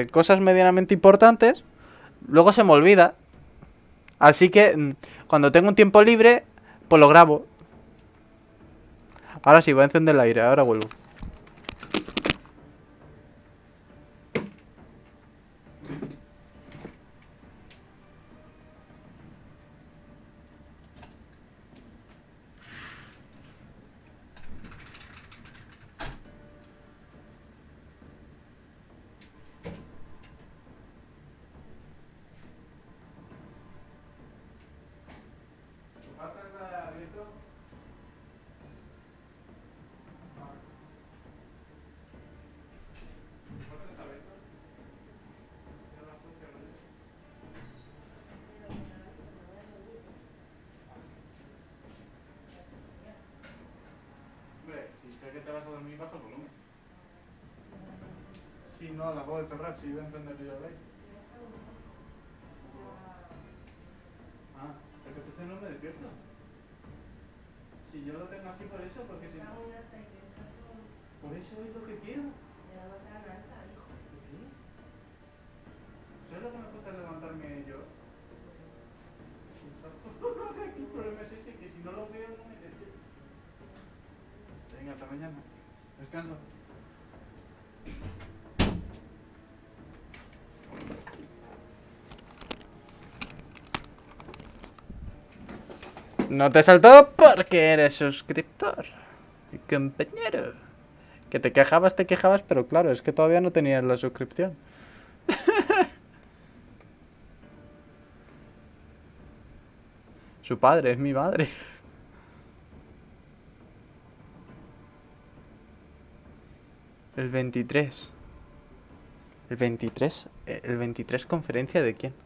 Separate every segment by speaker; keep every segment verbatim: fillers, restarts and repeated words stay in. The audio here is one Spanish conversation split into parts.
Speaker 1: cosas medianamente importantes, luego se me olvida. Así que cuando tengo un tiempo libre, pues lo grabo. Ahora sí, voy a encender el aire, ahora vuelvo. Sé que te vas a dormir bajo el volumen. Sí, no, la acabo de cerrar, sí, voy a encender yo el aire. Ah, es que entonces no me despierto. Si yo lo tengo así por eso, porque si no... Por eso es lo que quiero. ¿Sabes lo que me cuesta levantarme yo? El problema es ese, que si no lo veo no me despierto. Venga, hasta mañana. Descanso. No te saltó porque eres suscriptor, compañero. Que te quejabas, te quejabas, pero claro, es que todavía no tenías la suscripción. Su padre es mi madre. El veintitrés. El veintitrés. ¿El veintitrés conferencia de quién?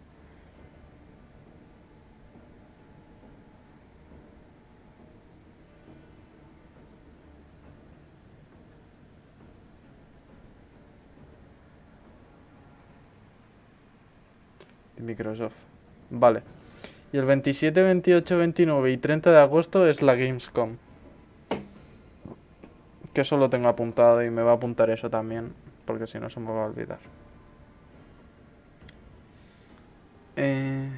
Speaker 1: De Microsoft. Vale. Y el veintisiete, veintiocho, veintinueve y treinta de agosto es la Gamescom. Que eso lo tengo apuntado y me va a apuntar eso también, porque si no se me va a olvidar. Eh...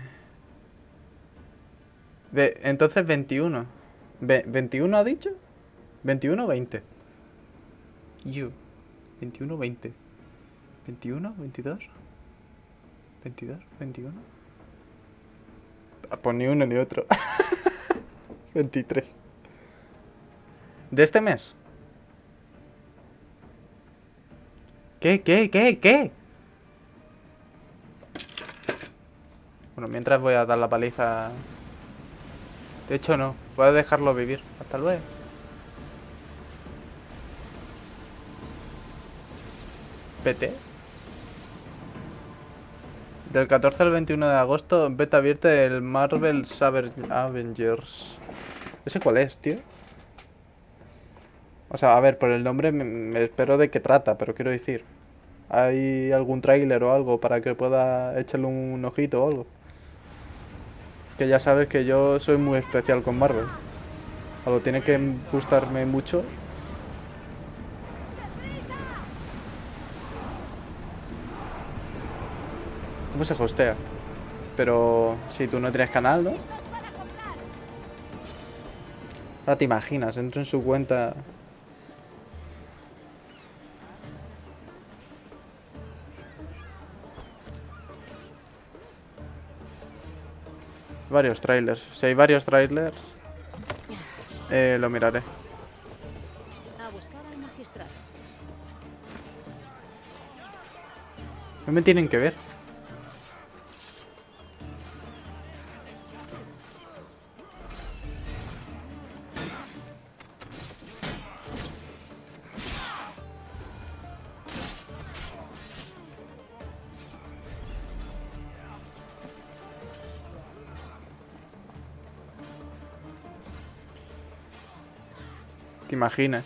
Speaker 1: Ve, entonces veintiuno. Ve, ¿veintiuno ha dicho? ¿veintiuno o veinte? You. veintiuno, veinte. ¿veintiuno, veintidós? ¿veintidós, veintiuno? Pues ni uno ni otro. veintitrés. ¿De este mes? ¿Qué, qué, qué, qué? Bueno, mientras voy a dar la paliza. De hecho no, voy a dejarlo vivir. Hasta luego. P T. Del catorce al veintiuno de agosto, beta abierta del Marvel Avengers. ¿Ese cuál es, tío? O sea, a ver, por el nombre me, me espero de qué trata, pero quiero decir, ¿hay algún tráiler o algo para que pueda echarle un ojito o algo? Que ya sabes que yo soy muy especial con Marvel. Algo tiene que gustarme mucho. ¿Cómo se hostea? Pero si tú no tienes canal, ¿no? Ahora te imaginas, entro en su cuenta. Varios trailers. Si hay varios trailers, eh, lo miraré.
Speaker 2: A buscar al magistrado.
Speaker 1: No me tienen que ver. ¿Te imaginas?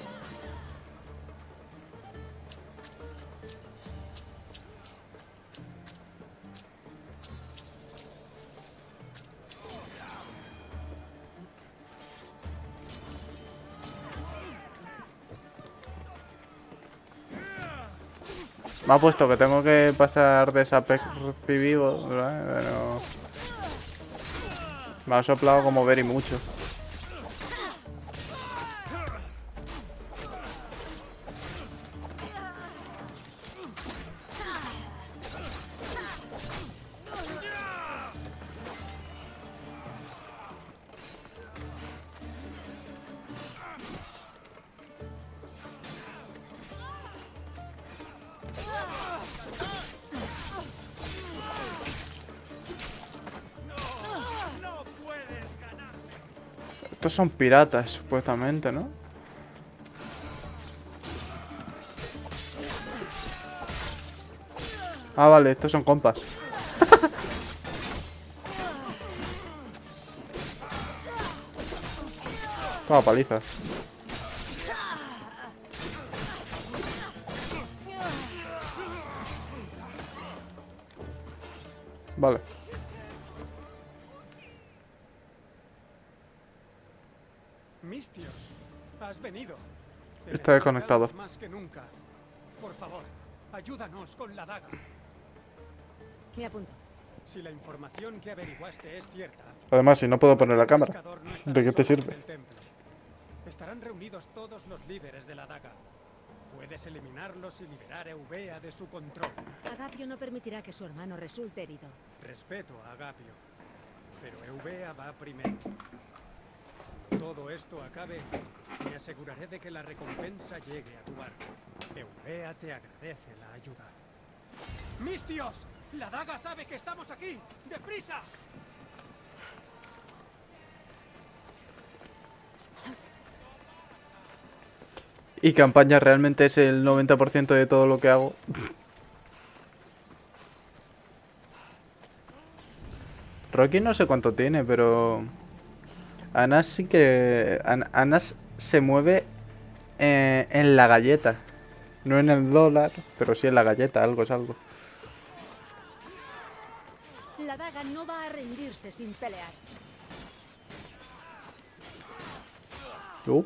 Speaker 1: Me ha puesto que tengo que pasar desapercibido, ¿verdad? Pero... me ha soplado como very mucho. Estos son piratas, supuestamente, ¿no? Ah, vale, estos son compas. Toma paliza. Vale.
Speaker 3: Mistios, has venido. Te
Speaker 1: Está desconectado.
Speaker 3: necesitamos más que nunca. Por favor, ayúdanos con la daga.
Speaker 2: Me apunto.
Speaker 3: Si la información que averiguaste es cierta,
Speaker 1: Además, si no puedo poner la
Speaker 3: el
Speaker 1: cámara,
Speaker 3: pescador no estará
Speaker 1: ¿de qué te
Speaker 3: solo
Speaker 1: sirve?
Speaker 3: en el templo. Estarán reunidos todos los líderes de la daga. Puedes eliminarlos y liberar a Eubea de su control.
Speaker 2: Agapio no permitirá que su hermano resulte herido.
Speaker 3: Respeto a Agapio, pero Eubea va primero. Todo esto acabe, me aseguraré de que la recompensa llegue a tu barco. Eubea te agradece la ayuda. ¡Mistios! ¡La daga sabe que estamos aquí! ¡Deprisa!
Speaker 1: Y campaña realmente es el noventa por ciento de todo lo que hago. Rocky no sé cuánto tiene, pero... Anas sí que... An- Anas se mueve eh, en la galleta. No en el dólar, pero sí en la galleta, algo es algo.
Speaker 2: La daga no va a rendirse sin pelear.
Speaker 1: Uh.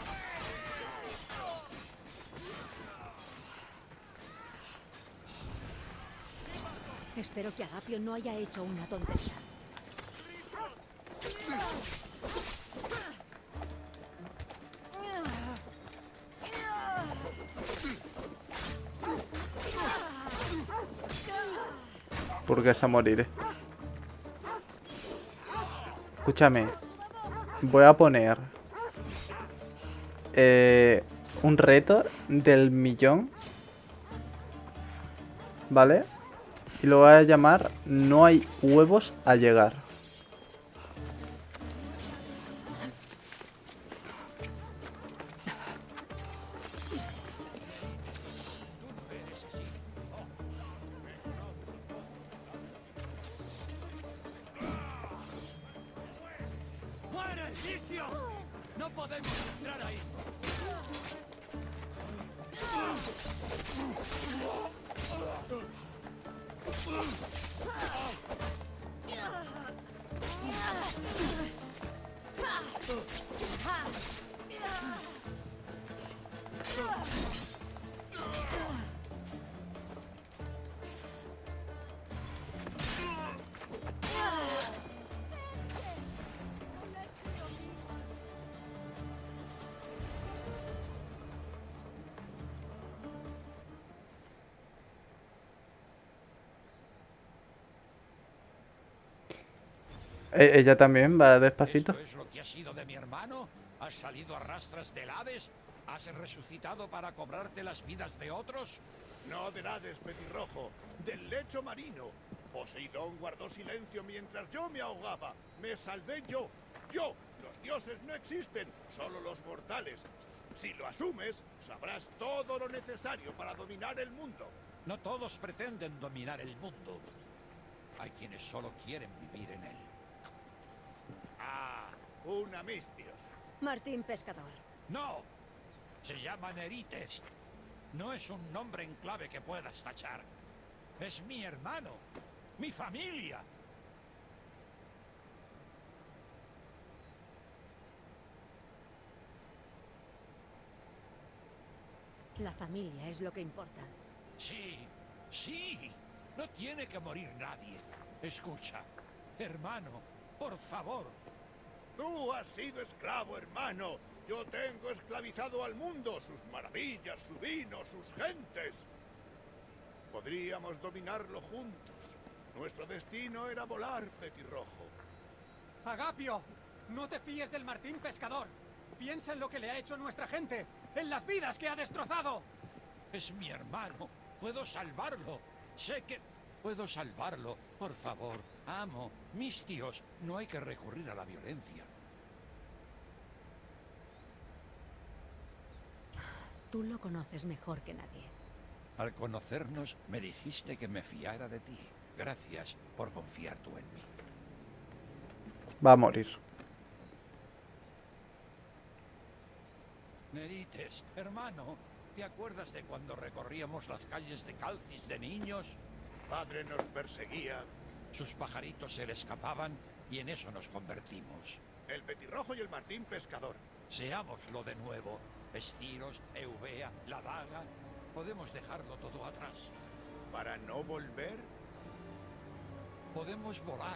Speaker 2: Espero que Agapio no haya hecho una tontería.
Speaker 1: Porque es a morir. Escúchame. Voy a poner... Eh, un reto del millón. ¿Vale? Y lo voy a llamar No hay huevos a llegar.
Speaker 3: ¡Muere, Mistio! ¡No podemos entrar ahí!
Speaker 1: E- Ella también va despacito.
Speaker 4: ¿Esto es lo que ha sido de mi hermano? ¿Has salido a rastras del Hades? ¿Has resucitado para cobrarte las vidas de otros?
Speaker 5: No del Hades, petirrojo, del lecho marino. Poseidón guardó silencio mientras yo me ahogaba. Me salvé yo. Yo. Los dioses no existen, solo los mortales. Si lo asumes, sabrás todo lo necesario para dominar el mundo.
Speaker 4: No todos pretenden dominar el mundo. Hay quienes solo quieren vivir en él.
Speaker 5: Ah, una Mistios.
Speaker 2: Martín Pescador.
Speaker 4: ¡No! Se llama Nerites. No es un nombre en clave que puedas tachar. Es mi hermano. Mi familia.
Speaker 2: La familia es lo que importa.
Speaker 4: Sí, sí. No tiene que morir nadie. Escucha, hermano, por favor.
Speaker 5: Tú has sido esclavo, hermano. Yo tengo esclavizado al mundo, sus maravillas, su vino, sus gentes. Podríamos dominarlo juntos. Nuestro destino era volar, petirrojo.
Speaker 3: Agapio, no te fíes del Martín Pescador. Piensa en lo que le ha hecho a nuestra gente, en las vidas que ha destrozado.
Speaker 4: Es mi hermano. Puedo salvarlo. Sé que puedo salvarlo. Por favor, amo, mis tíos. No hay que recurrir a la violencia.
Speaker 2: Tú lo conoces mejor que nadie.
Speaker 4: Al conocernos, me dijiste que me fiara de ti. Gracias por confiar tú en mí.
Speaker 1: Va a morir.
Speaker 4: Nerites, hermano, ¿te acuerdas de cuando recorríamos las calles de Calcis de niños?
Speaker 5: Padre nos perseguía.
Speaker 4: Sus pajaritos se le escapaban y en eso nos convertimos.
Speaker 5: El petirrojo y el Martín Pescador.
Speaker 4: Seámoslo de nuevo. Estiros, Eubea, la daga. Podemos dejarlo todo atrás.
Speaker 5: ¿Para no volver?
Speaker 4: Podemos volar.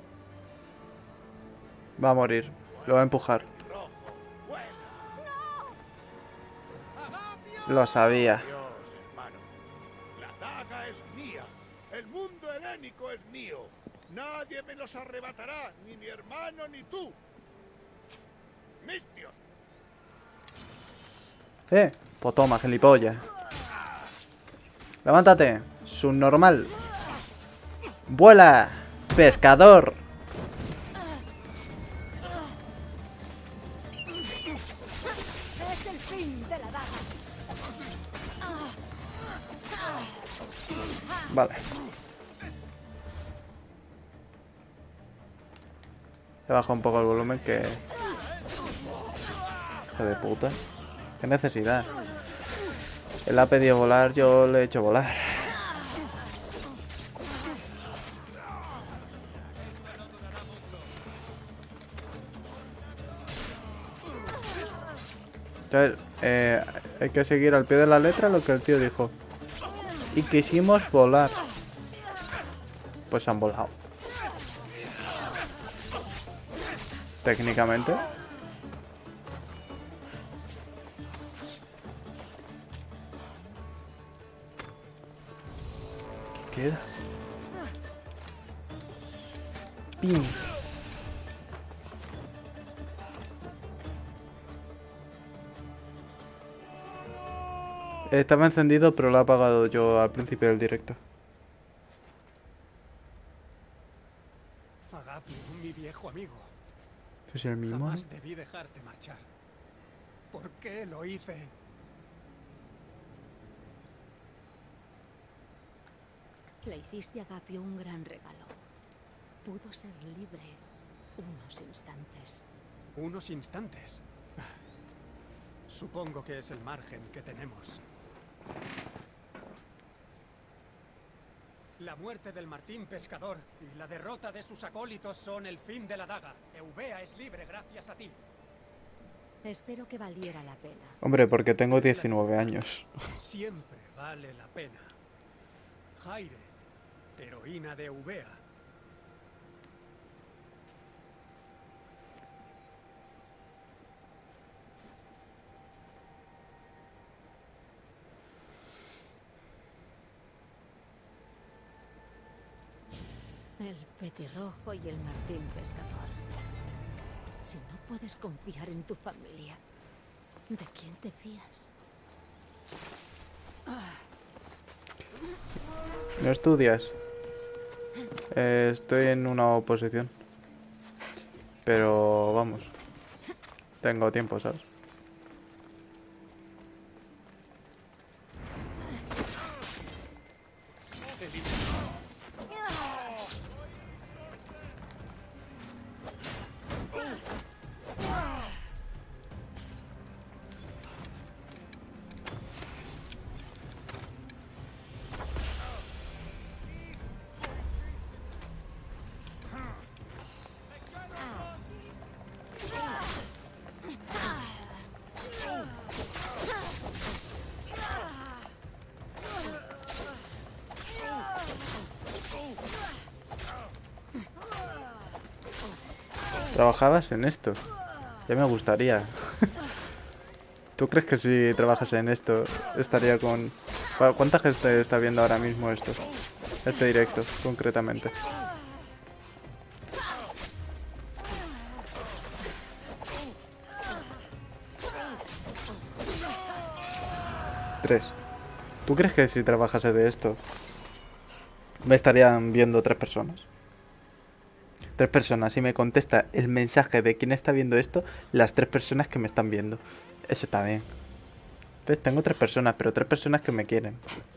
Speaker 1: Va a morir. Lo va a empujar.
Speaker 5: Rojo, vuela.
Speaker 1: Lo sabía.
Speaker 5: Dios, hermano. La daga es mía. El mundo helénico es mío. Nadie me los arrebatará, ni mi hermano ni tú. Mis tíos.
Speaker 1: Eh, pues toma, gilipollas. Levántate, subnormal. Vuela, pescador.
Speaker 2: Es el fin de la daga.
Speaker 1: Vale. He bajado un poco el volumen que... Hijo de puta. Qué necesidad. Él ha pedido volar, yo le he hecho volar. Entonces, eh, hay que seguir al pie de la letra lo que el tío dijo. Y quisimos volar. Pues han volado. Técnicamente. ¿Qué queda? Pim. Estaba encendido, pero lo he apagado yo al principio del directo.
Speaker 3: Agapio, mi viejo amigo.
Speaker 1: ¿Es el mismo?
Speaker 3: Jamás debí dejarte marchar. ¿Por qué lo hice?
Speaker 2: Le hiciste a Agapio un gran regalo. Pudo ser libre unos instantes.
Speaker 3: Unos instantes. Supongo que es el margen que tenemos. La muerte del Martín Pescador y la derrota de sus acólitos son el fin de la daga. Eubea es libre gracias a ti.
Speaker 2: Espero que valiera la pena.
Speaker 1: Hombre, porque tengo diecinueve años.
Speaker 3: Siempre vale la pena. Jaire, heroína de Eubea.
Speaker 2: El petirrojo y el Martín Pescador. Si no puedes confiar en tu familia, ¿de quién te fías?
Speaker 1: ¿No estudias? Eh, estoy en una oposición. Pero vamos. Tengo tiempo, ¿sabes? Trabajabas en esto. Ya me gustaría. ¿Tú crees que si trabajas en esto estaría con... ¿Cu- ¿Cuánta gente está viendo ahora mismo esto? Este directo, concretamente. Tres. ¿Tú crees que si trabajase de esto me estarían viendo tres personas? Tres personas. Y me contesta el mensaje de quién está viendo esto, las tres personas que me están viendo. Eso está bien. ¿Ves? Tengo tres personas, pero tres personas que me quieren.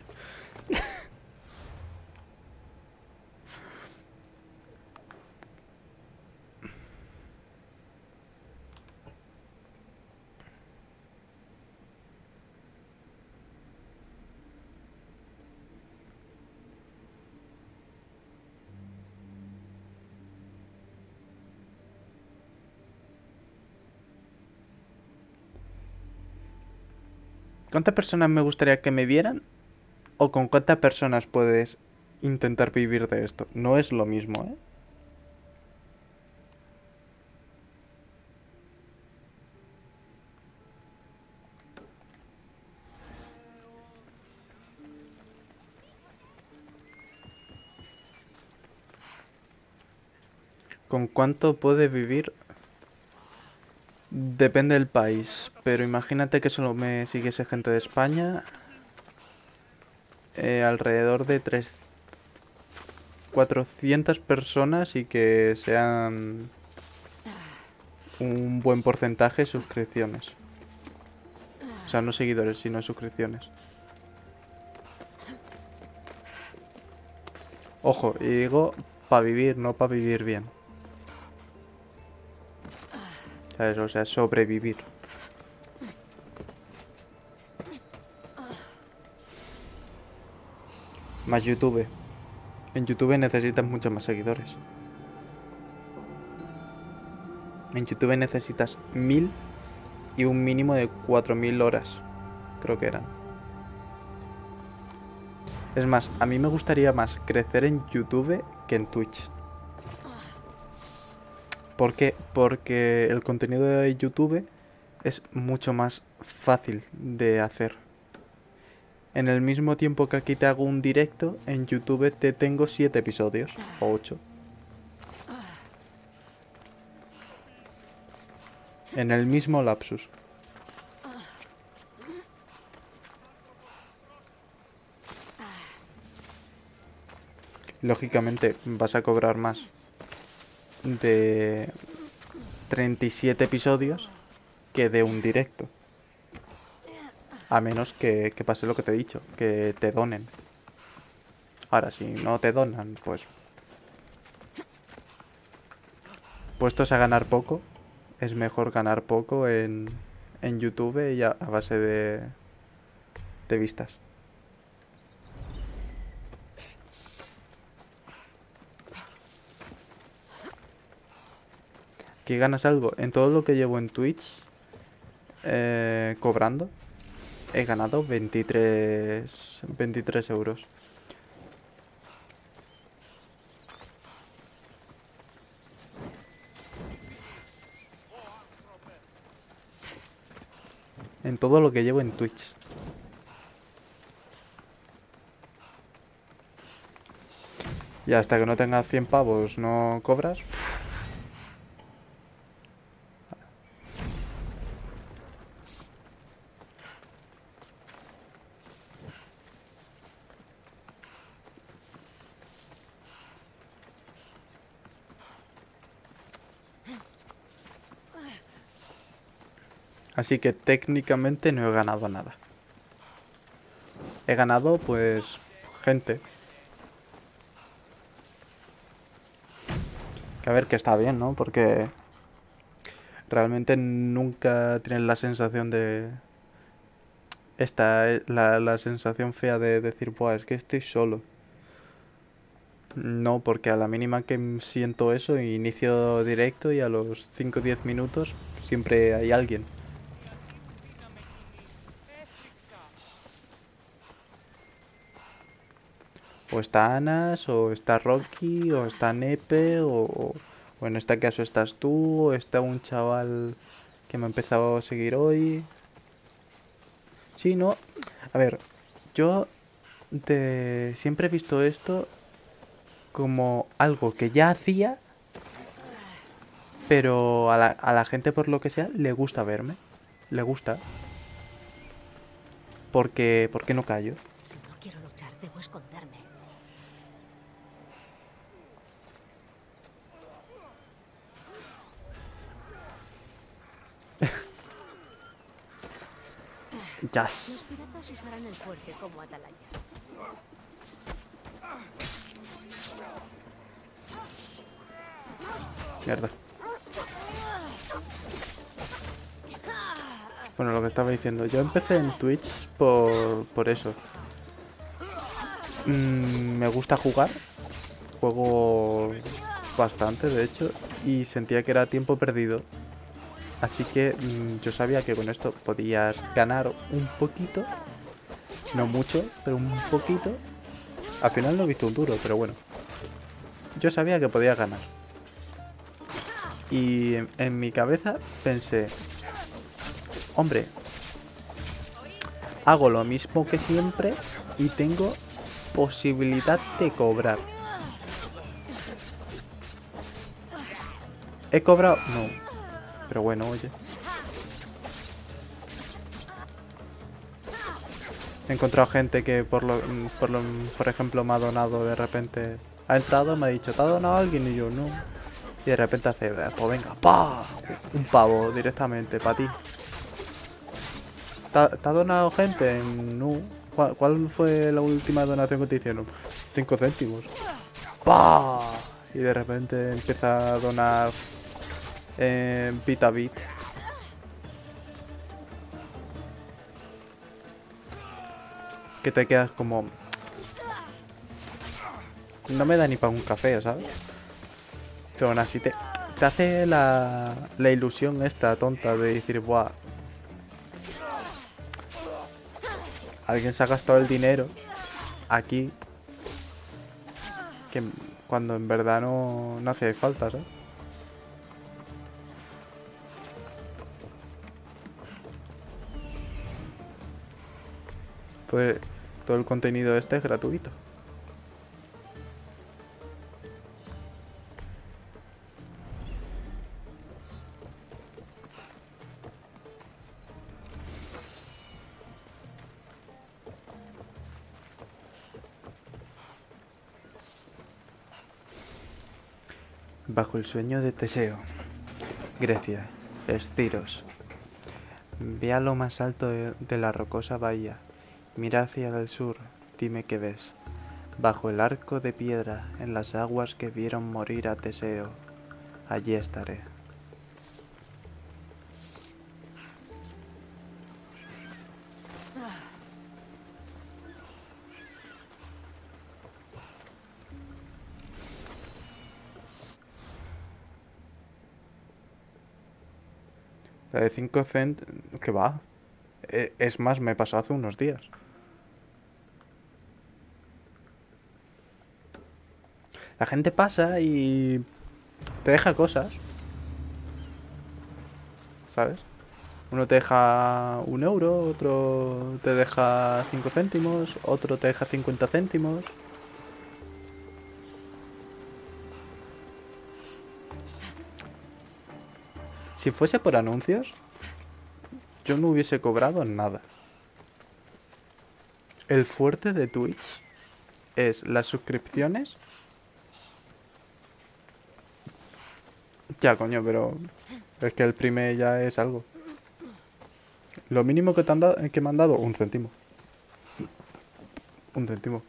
Speaker 1: ¿Cuántas personas me gustaría que me vieran? ¿O con cuántas personas puedes intentar vivir de esto? No es lo mismo, ¿eh? ¿Con cuánto puedes vivir? Depende del país, pero imagínate que solo me siguiese gente de España. Eh, alrededor de tres... cuatrocientas personas y que sean un buen porcentaje suscripciones. O sea, no seguidores, sino suscripciones. Ojo, y digo para vivir, no para vivir bien. ¿Sabes? O sea, sobrevivir. Más YouTube. En YouTube necesitas muchos más seguidores. En YouTube necesitas mil y un mínimo de cuatro mil horas. Creo que eran. Es más, a mí me gustaría más crecer en YouTube que en Twitch. ¿Por qué? Porque el contenido de YouTube es mucho más fácil de hacer. En el mismo tiempo que aquí te hago un directo, en YouTube te tengo siete episodios, o ocho. En el mismo lapsus. Lógicamente vas a cobrar más de treinta y siete episodios que de un directo. A menos que, que pase lo que te he dicho, que te donen. Ahora, si no te donan, pues... puestos a ganar poco, es mejor ganar poco en, en YouTube y a, a base de, de vistas. ¿Aquí ganas algo? En todo lo que llevo en Twitch, eh, cobrando, he ganado veintitrés, veintitrés euros. En todo lo que llevo en Twitch. Y hasta que no tengas cien pavos no cobras. Así que técnicamente no he ganado nada. He ganado, pues, gente. Que a ver, que está bien, ¿no? Porque realmente nunca tienes la sensación de... Esta, la, la sensación fea de decir, buah, es que estoy solo. No, porque a la mínima que siento eso, inicio directo y a los cinco o diez minutos siempre hay alguien. O está Anas, o está Rocky, o está Nepe, o, O en este caso estás tú, o está un chaval que me ha empezado a seguir hoy. Sí, no. A ver, yo de... siempre he visto esto como algo que ya hacía, pero a la, a la gente por lo que sea le gusta verme. Le gusta. Porque, ¿por qué no callo?
Speaker 2: Si no quiero luchar, debo esconderme.
Speaker 1: Jazz.
Speaker 2: Los piratas usarán el fuerte como atalaya.
Speaker 1: Mierda. Bueno, lo que estaba diciendo. Yo empecé en Twitch por, por eso. Mm, me gusta jugar. Juego bastante, de hecho. Y sentía que era tiempo perdido. Así que mmm, yo sabía que con esto podías ganar un poquito. No mucho, pero un poquito. Al final no he visto un duro, pero bueno. Yo sabía que podía ganar. Y en, en mi cabeza pensé... Hombre, hago lo mismo que siempre y tengo posibilidad de cobrar. ¿He cobrado? No. Pero bueno, oye. He encontrado gente que por lo, por lo, por ejemplo, me ha donado de repente. Ha entrado, me ha dicho, ¿te ha donado alguien? Y yo, no. Y de repente hace, pues venga, ¡pa! Un pavo directamente, para ti. ¿Te ha, ¿Te ha donado gente? No. ¿Cuál, ¿Cuál fue la última donación que te hicieron? Cinco céntimos. ¡Pa! Y de repente empieza a donar eh, bit a bit. Que te quedas como... No me da ni para un café, ¿sabes? Pero aún así te, te hace la, la ilusión esta tonta de decir, buah, alguien se ha gastado el dinero aquí, que cuando en verdad no, no hace falta, ¿sabes? Pues todo el contenido este es gratuito. Bajo el sueño de Teseo, Grecia, Esciros. Ve a lo más alto de, de la rocosa bahía. Mira hacia el sur, dime qué ves. Bajo el arco de piedra, en las aguas que vieron morir a Teseo, allí estaré. La de cinco cent... ¿Qué va? Eh, es más, me pasó hace unos días. La gente pasa y te deja cosas, ¿sabes? Uno te deja un euro, otro te deja cinco céntimos, otro te deja cincuenta céntimos. Si fuese por anuncios, yo no hubiese cobrado nada. El fuerte de Twitch es las suscripciones. Ya, coño, pero es que el primer ya es algo. Lo mínimo que te han dado, que me han dado, un céntimo. Un céntimo.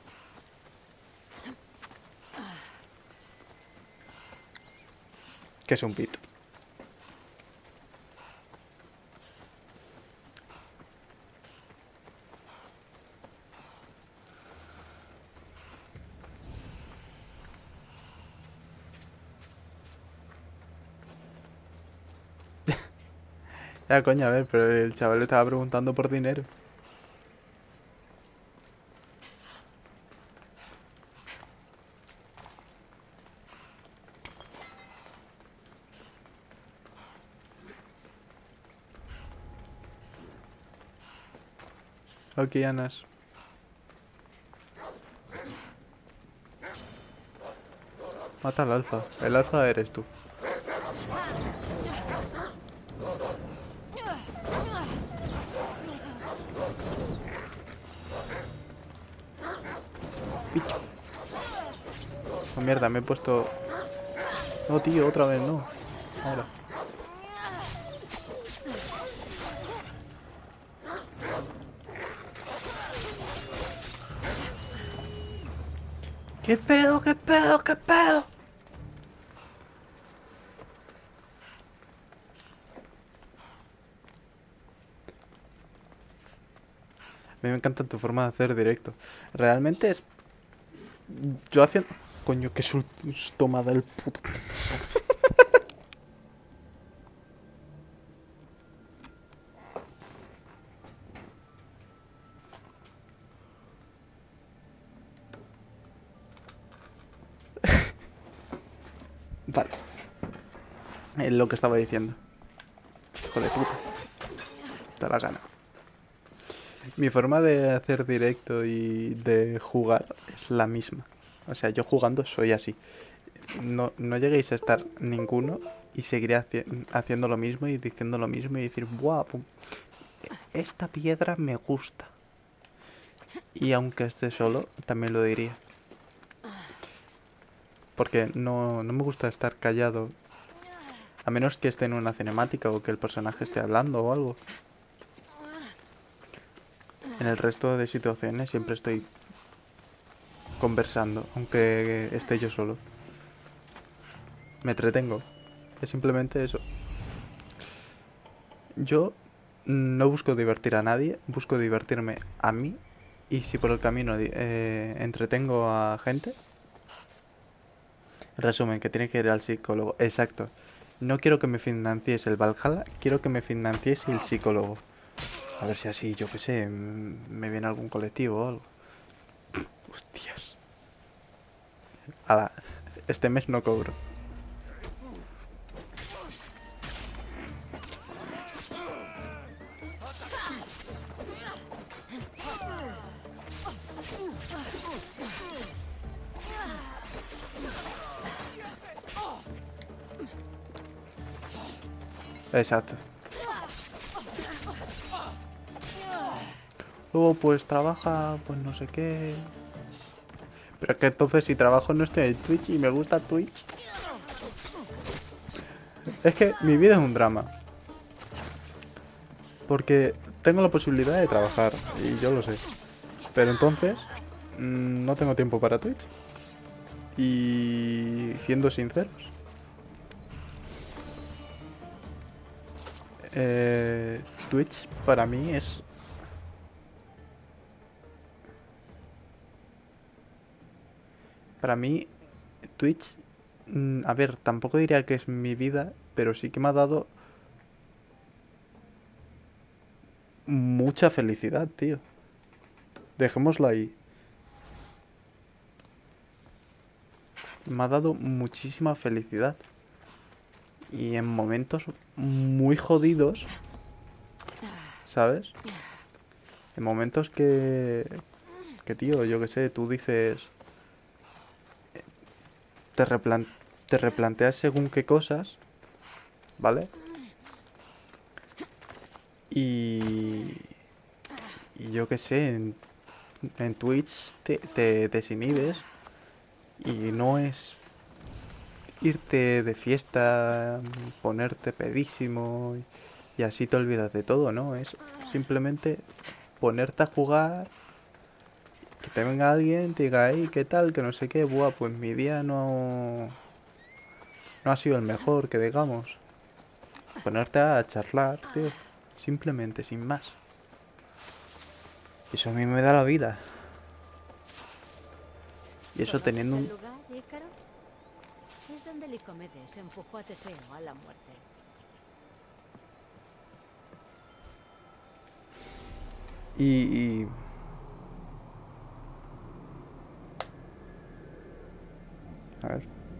Speaker 1: Que es un bit. Ya, coño, a ver, pero el chaval le estaba preguntando por dinero. Ok, Anas. Mata al alfa. El alfa eres tú. Picho. Oh, mierda, me he puesto... No, tío, otra vez no. Ahora. ¿Qué pedo, qué pedo, qué pedo? A mí me encanta tu forma de hacer directo. Realmente es... Yo haciendo... Coño, qué susto me da el puto... Vale. Es lo que estaba diciendo. Hijo de puta. Te la gana. Mi forma de hacer directo y de jugar es la misma. O sea, yo jugando soy así. No, no lleguéis a estar ninguno y seguiré haci haciendo lo mismo y diciendo lo mismo y decir, ¡buah! Pum, esta piedra me gusta. Y aunque esté solo, también lo diría. Porque no, no me gusta estar callado. A menos que esté en una cinemática o que el personaje esté hablando o algo. En el resto de situaciones siempre estoy conversando, aunque esté yo solo. Me entretengo. Es simplemente eso. Yo no busco divertir a nadie, busco divertirme a mí. Y si por el camino eh, entretengo a gente... Resumen, que tiene que ir al psicólogo. Exacto. No quiero que me financies el Valhalla, quiero que me financies el psicólogo. A ver si así, yo qué sé, me viene algún colectivo o algo. Hostias. Ala, este mes no cobro. Exacto. Luego pues trabaja, pues no sé qué. Pero es que entonces si trabajo no estoy en Twitch y me gusta Twitch. Es que mi vida es un drama. Porque tengo la posibilidad de trabajar y yo lo sé. Pero entonces mmm, no tengo tiempo para Twitch. Y siendo sinceros, eh, Twitch para mí es... Para mí, Twitch, mmm, a ver, tampoco diría que es mi vida, pero sí que me ha dado mucha felicidad, tío. Dejémoslo ahí. Me ha dado muchísima felicidad. Y en momentos muy jodidos, ¿sabes? En momentos que... Que, tío, yo qué sé, tú dices... Te, replan te replanteas según qué cosas, ¿vale? Y... Y yo qué sé, en, en Twitch te, te desinhibes y no es irte de fiesta, ponerte pedísimo y, y así te olvidas de todo, ¿no? Es simplemente ponerte a jugar, que te venga alguien, te diga, hey, ¿qué tal? Que no sé qué, buah, pues mi día no... No ha sido el mejor, que digamos. Ponerte a charlar, tío. Simplemente, sin más. Eso a mí me da la vida. Y eso teniendo un...
Speaker 2: lugar, Ícaro? Es donde Licomedes empujó a Teseo a la muerte.
Speaker 1: Y... y... A ver...